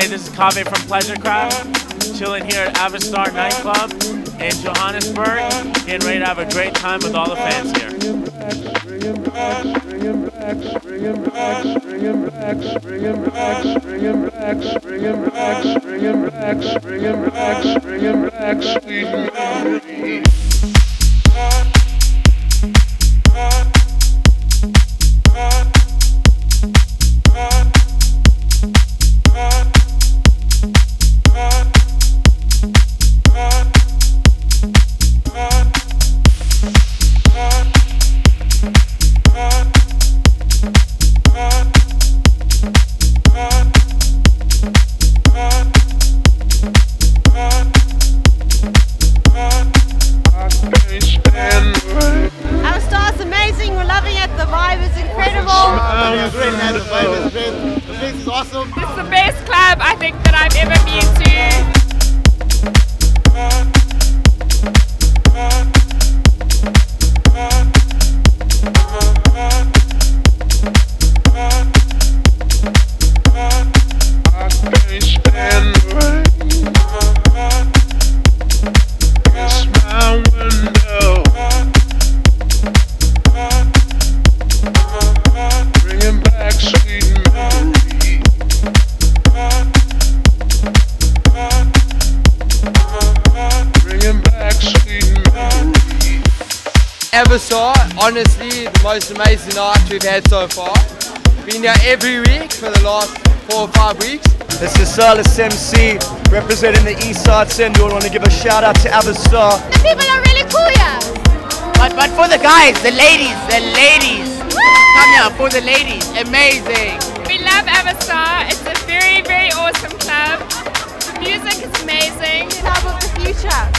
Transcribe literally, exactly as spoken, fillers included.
Hey, this is Kaveh from Pleasure Craft, chilling here at Avastar Nightclub in Johannesburg, getting ready to have a great time with all the fans here. Avastar's amazing, we're loving it, the vibe is incredible. Yeah, great, man. The vibe is great. The place is awesome. It's the best club I think that I've ever been to. Avastar, honestly, the most amazing night we've had so far. Been here every week for the last four or five weeks. This is Silas M C representing the Eastside Syndicate. I want to give a shout out to Avastar. The people are really cool here. But, but for the guys, the ladies, the ladies. Come here, for the ladies, amazing. We love Avastar. It's a very, very awesome club. The music is amazing. Club of the future.